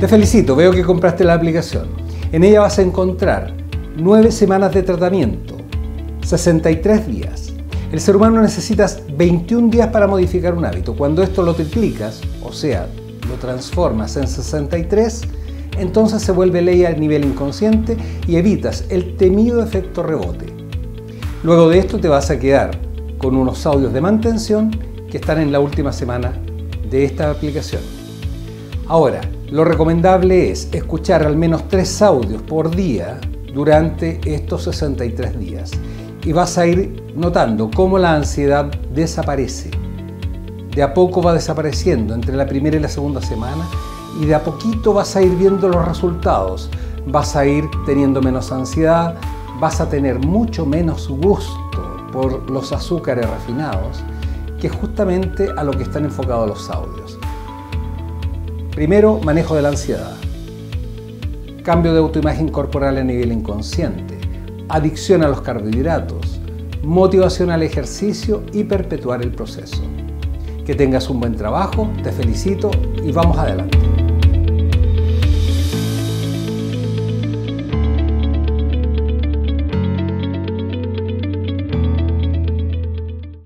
Te felicito, veo que compraste la aplicación. En ella vas a encontrar 9 semanas de tratamiento, 63 días. El ser humano necesita 21 días para modificar un hábito. Cuando esto lo triplicas, o sea, lo transformas en 63, entonces se vuelve ley a nivel inconsciente y evitas el temido efecto rebote. Luego de esto te vas a quedar con unos audios de mantención que están en la última semana de esta aplicación. Ahora, lo recomendable es escuchar al menos 3 audios por día durante estos 63 días y vas a ir notando cómo la ansiedad desaparece. De a poco va desapareciendo entre la primera y la segunda semana y de a poquito vas a ir viendo los resultados. Vas a ir teniendo menos ansiedad, vas a tener mucho menos gusto por los azúcares refinados, que es justamente a lo que están enfocados los audios. Primero, manejo de la ansiedad, cambio de autoimagen corporal a nivel inconsciente, adicción a los carbohidratos, motivación al ejercicio y perpetuar el proceso. Que tengas un buen trabajo, te felicito y vamos adelante.